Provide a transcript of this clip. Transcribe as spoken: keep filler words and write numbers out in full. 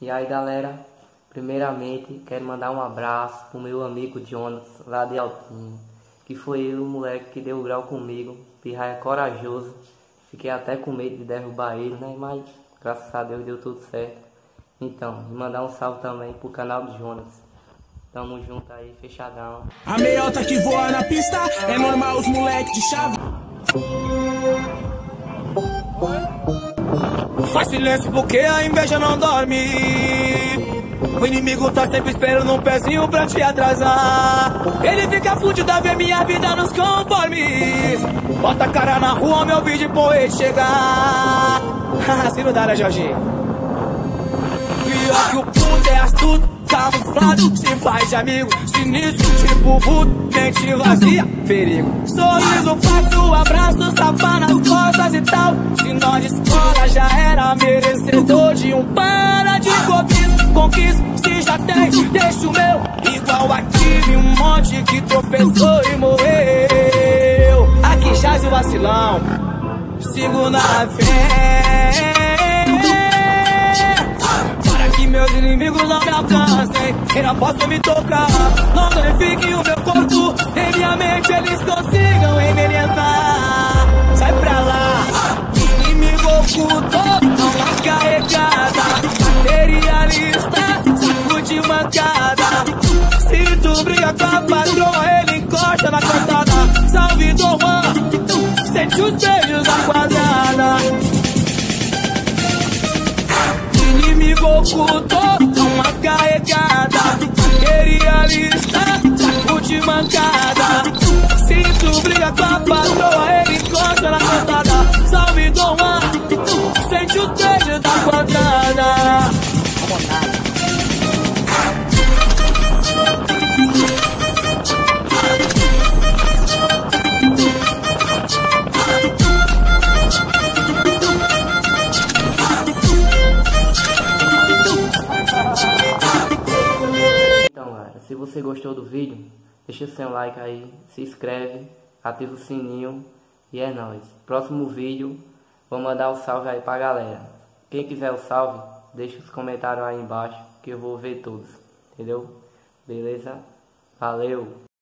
E aí galera, primeiramente quero mandar um abraço pro meu amigo Jonas, lá de Altinho, que foi ele o moleque que deu o grau comigo. Pirraia corajoso, fiquei até com medo de derrubar ele, né? Mas graças a Deus deu tudo certo. Então, e mandar um salve também pro canal do Jonas. Tamo junto aí, fechadão. A meiota que voa na pista, é normal os moleques de chave. Faz silêncio porque a inveja não dorme. O inimigo tá sempre esperando um pezinho pra te atrasar. Ele fica fudido a ver minha vida nos conformes. Bota a cara na rua, meu vídeo poeta chegar. Se não dá, né, Jorginho? Pior que o puto é astuto, camuflado, se faz de amigo. Sinistro, tipo puto, mente vazia, perigo. Sorriso fácil, abraço, tapa nas costas e tal. Se nós de escola já era merecedor de um para de cobiça. Conquista, se já tem, deixa o meu. Igual aqui, um monte que tropeçou e morreu. Aqui jaz o vacilão, sigo na fé. Meus inimigos não me alcancem e não possam me tocar. Não danifiquem o meu corpo, em minha mente eles consigam envenenar. Sai pra lá, inimigo oculto, não mais carregada. Materialista, saco de mancada. Se tu briga com a patroa, ele encosta na cantada. Salve Dom Juan, sente os beijos da quadrada. Inimigo oculto, uma carregada. Materialista, saco de mancada. Se tu briga com a patroa, ele encosta na cantada. Salve Dom Juan, sente o beijo da quadrada. Se você gostou do vídeo, deixa seu like aí, se inscreve, ativa o sininho e é nóis. Próximo vídeo, vou mandar o salve aí pra galera. Quem quiser o salve, deixa os comentários aí embaixo que eu vou ver todos, entendeu? Beleza? Valeu!